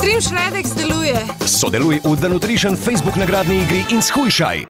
Stream Shredex deluje. Sodeluj v The Nutrition Facebook nagradni igri in shujšaj.